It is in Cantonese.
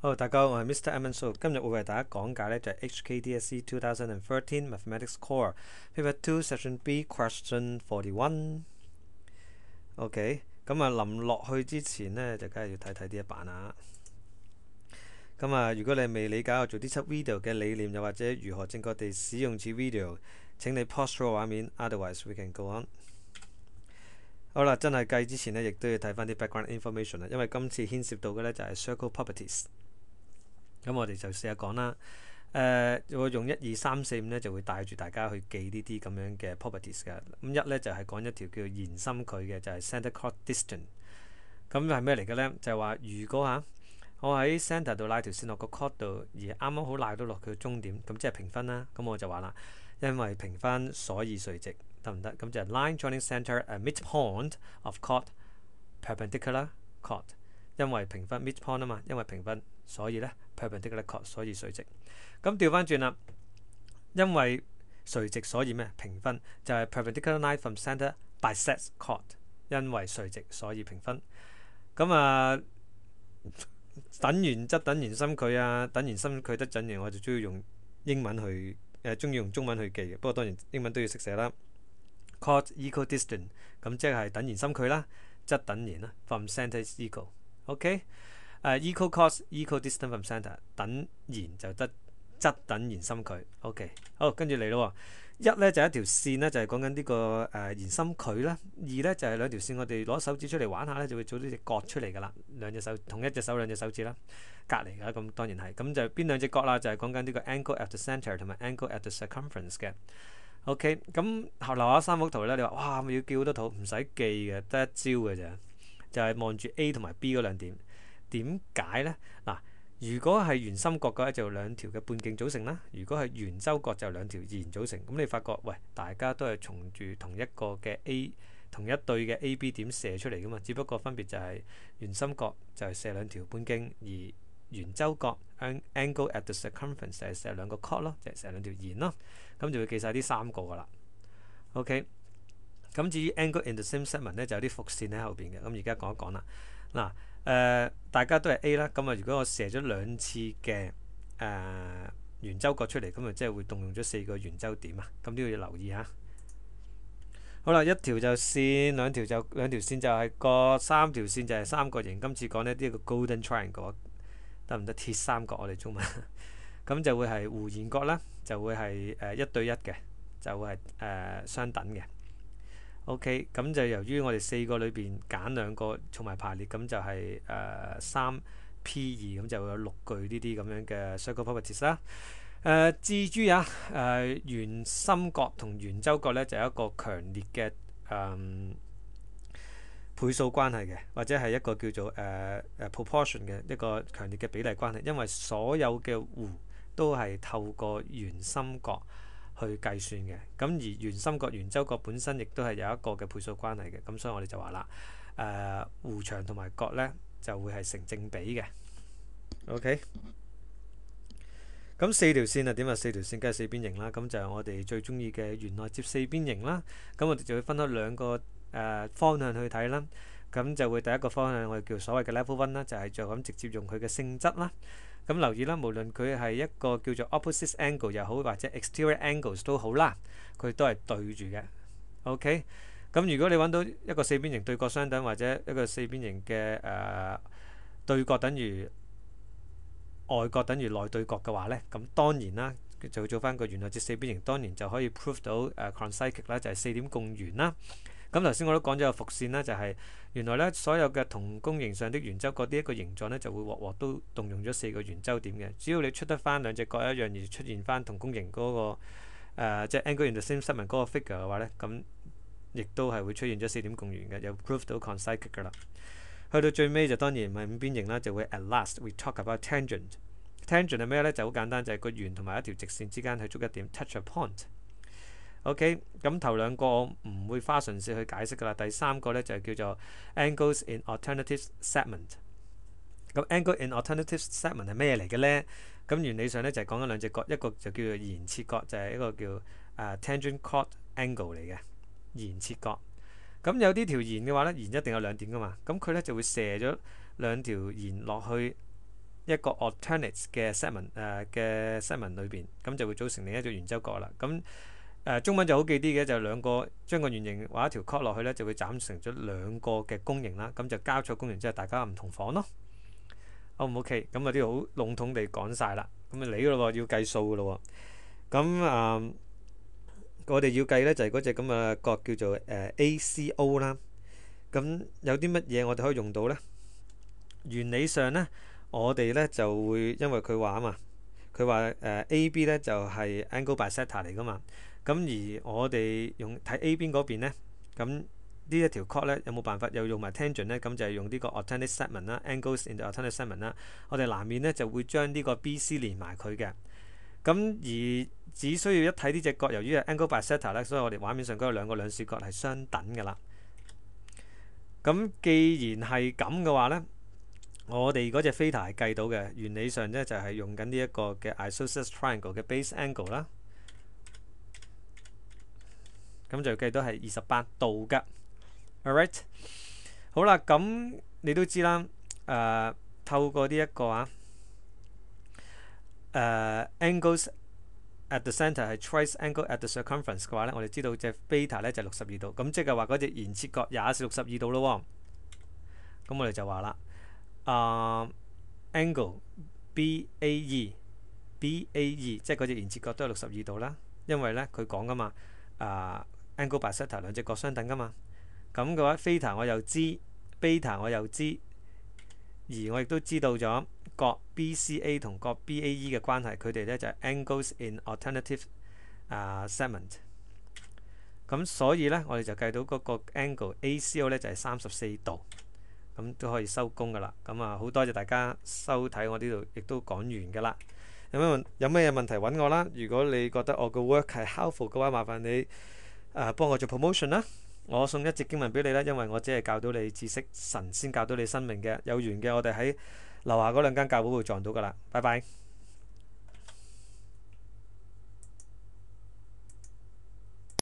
好，大家好，我係 Mr. Evan So，今日會為大家講解呢就係 HKDSE 2013 Mathematics Core Paper 2 Section B Question 41。OK，咁臨落去之前呢，就梗係要睇呢一版啦。咁如果你未理解我做呢輯 video 嘅理念，又或者如何正確地使用此 video，請你 pause 個畫面 ，otherwise we can go on。好啦，真係計之前呢，亦都要睇翻啲 background information 啦，因為今次牽涉到嘅呢就係 circle properties。咁我哋就試下講啦。我用1、2、3、4、5呢，就會帶住大家去記呢啲咁樣嘅 properties 嘅。咁一呢，就係講一條叫延心距嘅，就係 center chord distance。咁係咩嚟嘅呢？就係話如果我喺 center 度拉條線落個 chord 度，而啱啱好拉到落佢嘅終點，咁即係平分啦。咁我就話啦，因為平分所以垂直，得唔得？咁就係 line joining center at midpoint of chord perpendicular chord。因為平分 midpoint 啊嘛，因為平分，所以呢 perpendicular chord， 所以垂直。咁調翻轉啦，因為垂直所以咩？平分就係 perpendicular line from center bisects chord， 因為垂直所以平分。咁等完則等延心距等延心距得陣型，我就中意用英文去中意用中文去記嘅。不過當然英文都要識寫啦。chord equal distance， 咁即係等延心距啦，則等延啦 ，from center is equal。OK，equal chord equal distance from center， 等延就得則等延心距。OK， 好，跟住嚟咯。一呢就係一條線呢，就係講緊呢個延心距啦。二呢就係兩條線，我哋攞手指出嚟玩下呢，就會做呢隻角出嚟噶啦。兩隻手同一隻手兩隻手指啦，隔離噶，咁當然係。咁就邊兩隻角啦？就係講緊呢個 angle at the center 同埋 angle at the circumference 嘅。OK， 咁後留下三幅圖呢，你話哇，咪要記好多圖，唔使記嘅，得一招嘅啫。就係望住 A 同埋 B 嗰兩點。點解呢？嗱，如果係圓心角嘅話，就兩條嘅半徑組成啦；如果係圓周角，就兩條弦組成。咁你發覺，喂，大家都係從住同一個嘅 同一對嘅 A、B 點射出嚟噶嘛？只不過分別就係圓心角就係射兩條半徑，而圓周角 angle at the circumference 就係射兩個 chord 咯，就係射兩條弦咯。咁就會記晒呢三個噶啦。OK。咁至於 angle in the same segment 呢，就有啲伏線喺後邊嘅。咁而家講一講啦。嗱，大家都係 A 啦。咁如果我射咗兩次嘅圓周角出嚟，咁即係會動用咗4個圓周點啊。咁都要留意下。好啦，一條就線，兩條線就係角，三條線就係三角形。今次講呢啲個 golden triangle 得唔得？鐵三角我哋中文。咁就會係弧弦角啦，就會係1對1嘅，就會係相等嘅。OK， 咁就由於我哋4個裏邊揀2個從埋排列，咁就係3P2，咁就會有6句呢啲咁樣嘅 circle properties 啦。至於圓心角同圓周角呢，就有一個強烈嘅倍數關係嘅，或者係一個叫做proportion 嘅一個強烈嘅比例關係，因為所有嘅弧都係透過圓心角去計算嘅。咁而圓心角、圓周角本身亦都係有一個嘅倍數關係嘅。咁所以我哋就話啦，弧長同埋角呢就會係成正比嘅。OK， 咁4條線點啊？4條線梗係四邊形啦。咁就係我哋最中意嘅圓內接四邊形啦。咁我哋就會分開2個方向去睇啦。咁就會第一個方向我哋叫所謂嘅 level 1啦，就係就咁直接用佢嘅性質啦。咁留意啦，無論佢係一個叫做 opposite angle 又好，或者 exterior angles 都好啦，佢都係對住嘅。OK， 咁如果你揾到一個四邊形對角相等，或者一個四邊形嘅對角等於外角等於內對角嘅話呢，咁當然啦，就做翻個圓內接四邊形，當然就可以 prove 到concyclic 啦，就係4點共圓啦。咁頭先我都講咗有伏線啦，就係原來呢所有嘅同弓形上的圓周角呢一個形狀呢，就會鑊鑊都動用咗4個圓周點嘅。只要你出得翻兩隻角一樣，而出現翻同弓形嗰個即係 angle in the same segment 嗰個 figure 嘅話呢，咁亦都係會出現咗4點共圓嘅，又 prove 到 concyclic 噶啦。去到最尾就當然唔係5邊形啦，就會 at last we talk about tangent。tangent 係咩呢？就好簡單，就係個圓同埋一條直線之間去捉一點 touch a point。OK， 咁頭2個我唔會花唇舌去解釋噶啦。第3個呢就係叫做 angles in alternative segment。咁 angle in alternative segment 係咩嚟嘅呢？咁原理上呢就係講緊兩隻角，一個就叫做弦切角，就係一個叫tangent chord angle 嚟嘅弦切角。咁有啲條弦嘅話呢，弦一定有2點噶嘛，咁佢呢就會射咗2條弦落去一個 alternate 嘅 segment 裏邊，咁就會組成另一個圓周角啦。咁中文就好記啲嘅，就兩個將個圓形畫一條 cut 落去咧，就會斬成咗兩個嘅公形啦。咁就交錯公形之後，大家唔同房咯。好唔 OK？咁啊啲好籠統地講晒啦。咁啊嚟噶咯喎，要計數噶咯喎。咁我哋要計咧就係嗰隻咁嘅角叫做ACO 啦。咁有啲乜嘢我哋可以用到呢？原理上呢，我哋呢就會因為佢話啊嘛，佢話AB 呢就係 angle bisector 嚟噶嘛。咁而我哋用睇 A 邊嗰邊呢，咁呢一條 chord 呢有冇辦法又用埋 tangent 呢？咁就係用呢個 alternate segment 啦 ，angles in the alternate segment 啦。我哋南面呢就會將呢個 BC 連埋佢嘅。咁而只需要一睇呢隻角，由於係 angle bisector 呢，所以我哋畫面上嗰兩個兩視角係相等㗎啦。咁既然係咁嘅話呢，我哋嗰隻 theta 係計到嘅，原理上呢就係用緊呢一個嘅 isosceles triangle 嘅 base angle 啦。咁就計到係28度㗎。Alright， 好啦，咁你都知啦，透過呢一個angles at the centre 係 twice angle at the circumference 嘅話呢，我哋知道隻 beta 呢就62度，咁即係話嗰隻沿切角也是62度咯。咁我哋就話啦，angle BAE 即係嗰隻沿切角都係62度啦，因為呢佢講噶嘛，angle bisector 兩隻角相等噶嘛。咁嘅話 theta 我又知 ，beta 我又知，而我亦都知道咗角 BCA 同角 BAE 嘅關係，佢哋呢就係 angles in alternative segment。咁所以呢，我哋就計到嗰個 angle ACO 呢就係34度，咁都可以收工噶啦。咁好多謝大家收睇，我呢度亦都講完噶啦。有咩問題揾我啦？如果你覺得我個 work 係 helpful 嘅話，麻煩你幫我做 promotion 啦。我送一節經文俾你啦，因為我只係教到你知識，神先教到你生命嘅。有緣嘅，我哋喺樓下嗰兩間教會會撞到噶啦。拜拜。